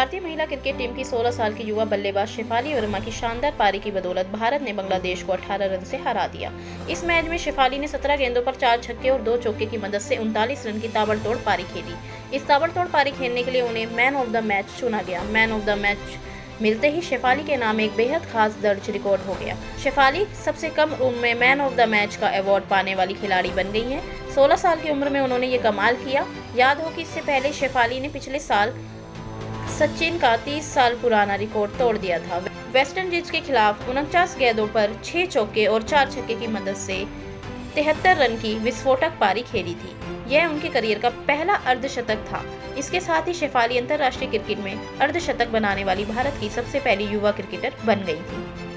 भारतीय महिला cricket team की 16 साल की युवा बल्लेबाज शेफाली वर्मा की शानदार पारी की बदौलत भारत ने बांग्लादेश को 18 रन से हरा दिया। इस मैच में शेफाली ने 17 गेंदों पर 4 छक्के और 2 चौके की मदद से 39 रन की ताबड़तोड़ पारी खेली। इस ताबड़तोड़ पारी खेलने के लिए उन्हें मैन ऑफ द मैच चुना गया। मैन ऑफ द मैच मिलते ही शेफाली के नाम एक बेहद खास दर्ज रिकॉर्ड हो गया। शेफाली सबसे कम उम्र में मैन ऑफ द मैच का अवार्ड पाने वाली खिलाड़ी बन गई हैं। 16 साल की उम्र में उन्होंने ये कमाल किया। याद हो कि इससे पहले शेफाली ने पिछले साल सचिन का 30 साल पुराना रिकॉर्ड तोड़ दिया था। वेस्टइंडीज के खिलाफ 49 गेंदों पर 6 चौके और 4 छक्के की मदद से 73 रन की विस्फोटक पारी खेली थी। यह उनके करियर का पहला अर्धशतक था। इसके साथ ही शेफाली अंतर्राष्ट्रीय क्रिकेट में अर्धशतक बनाने वाली भारत की सबसे पहली युवा क्रिकेटर बन गई थी।